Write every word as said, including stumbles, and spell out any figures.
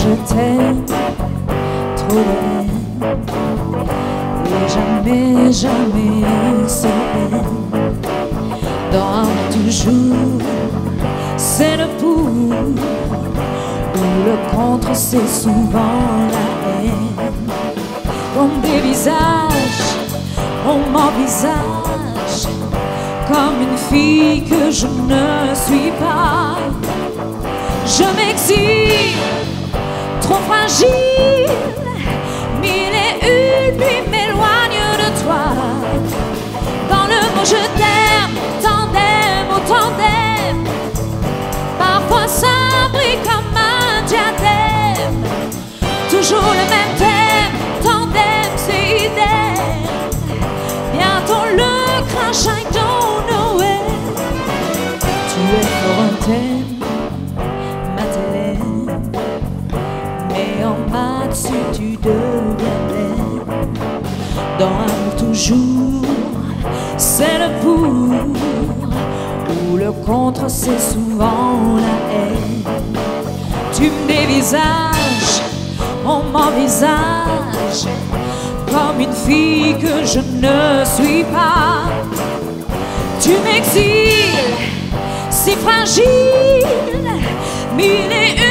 je t'aime, trop de haine, et jamais, jamais sans haine. Dans toujours, c'est le pour, ou le contre, c'est souvent la haine. Comme des visages, on m'envisage comme une fille que je ne suis pas. Je m'exile, trop fragile, mille et une nuits m'éloignent de toi. Dans le mot je t'aime, tandem au tandem, parfois ça brille comme un diadème. Toujours le même thème, tandem c'est idem. Bientôt le crash, I don't know it. Tu es fort un thème, mais en maths si tu deviens belle. Dans un toujours, c'est le pour, ou le contre, c'est souvent la haine. Tu me dévisages, on m'envisage comme une fille que je ne suis pas. Tu m'exiles, si fragile, mille et une